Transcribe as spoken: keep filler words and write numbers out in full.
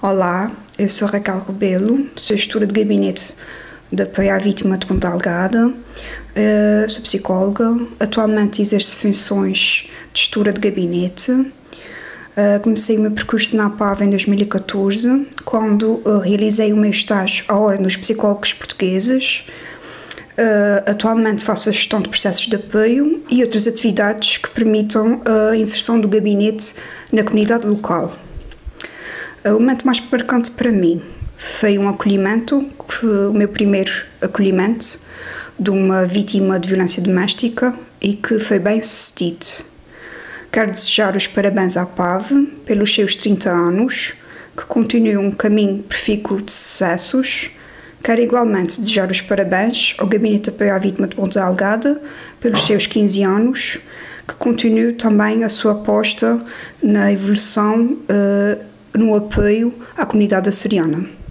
Olá, eu sou Raquel Rebelo, sou gestora de gabinete de apoio à vítima de Ponta Delgada, uh, sou psicóloga, atualmente exerço funções de gestora de gabinete. Uh, comecei o meu percurso na A P A V em dois mil e catorze, quando uh, realizei o meu estágio à Ordem dos Psicólogos Portugueses. Uh, atualmente faço a gestão de processos de apoio e outras atividades que permitam a inserção do gabinete na comunidade local. O momento mais marcante para mim foi um acolhimento, que, o meu primeiro acolhimento de uma vítima de violência doméstica e que foi bem sucedido. Quero desejar os parabéns à A P A V pelos seus trinta anos, que continue um caminho profícuo de sucessos. Quero igualmente desejar os parabéns ao Gabinete de Apoio à Vítima de Ponta Delgada pelos seus quinze anos, que continue também a sua aposta na evolução uh, no apoio à comunidade açoriana.